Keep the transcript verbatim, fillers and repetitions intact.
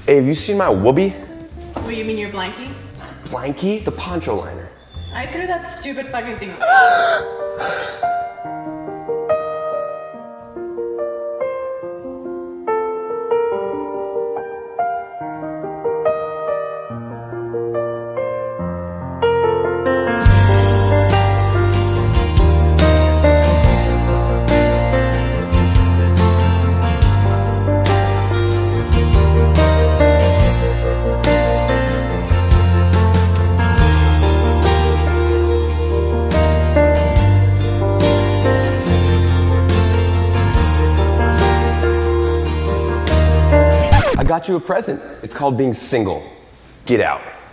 Hey, have you seen my Woobie? What, you mean your blankie? Blankie? The poncho liner. I threw that stupid fucking thing away. I got you a present. It's called being single. Get out.